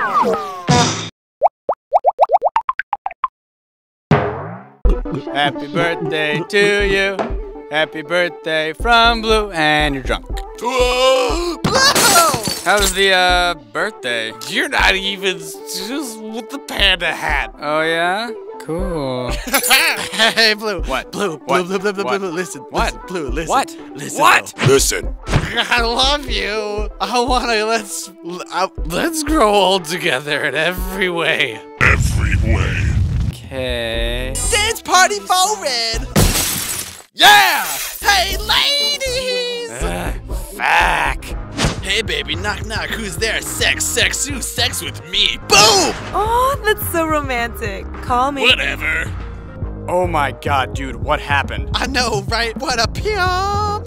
Happy birthday to you. Happy birthday from Blue, and you're drunk. Blue! How was the birthday? You're not even just with the panda hat. Oh yeah? Cool. Hey, Blue. What? Blue, What? Blue, Blue, Blue, What? Blue, listen. What? Listen, Blue, listen. What? Listen. What? Blue. Listen. I love you. I wanna let's grow old together in every way. Every way. Okay. Dance party forward. Yeah! Hey, ladies! Fuck. Hey, baby, knock, knock. Who's there? Sex, ooh, sex with me. Boom! Oh, that's so romantic. Call me. Whatever. Oh my god, dude, what happened? I know, right? What a pimp!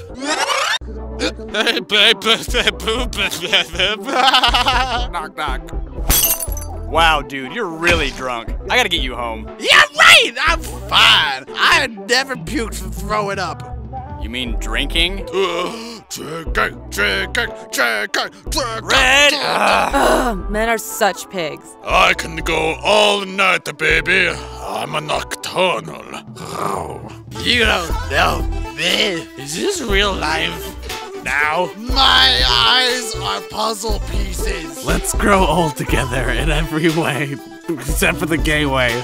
Knock, knock. Wow, dude, you're really drunk. I gotta get you home. Yeah, right! I'm fine. I had never puked from throwing up. You mean drinking? Red! Ugh, men are such pigs. I can go all night, baby. I'm a nocturnal. You don't know me. Is this real life? Now? My eyes are puzzle pieces. Let's grow old together in every way, except for the gay way.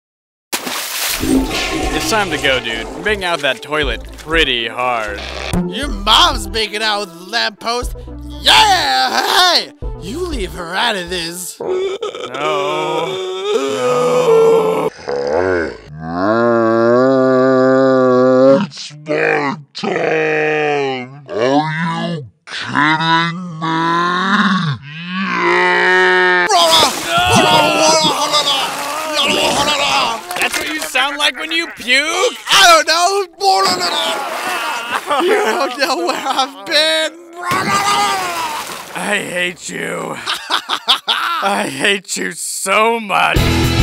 It's time to go, dude. You're making out that toilet pretty hard. Your mom's making out with the lamppost. Yeah! Hey! You leave her out of this. No. It's my time. Are you kidding me? That's what you sound like when you puke? I don't know. You don't know where I've been. I hate you. I hate you so much.